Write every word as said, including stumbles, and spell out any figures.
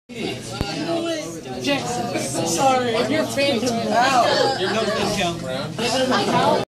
Jackson, sorry, you're phantom. Your nose doesn't count.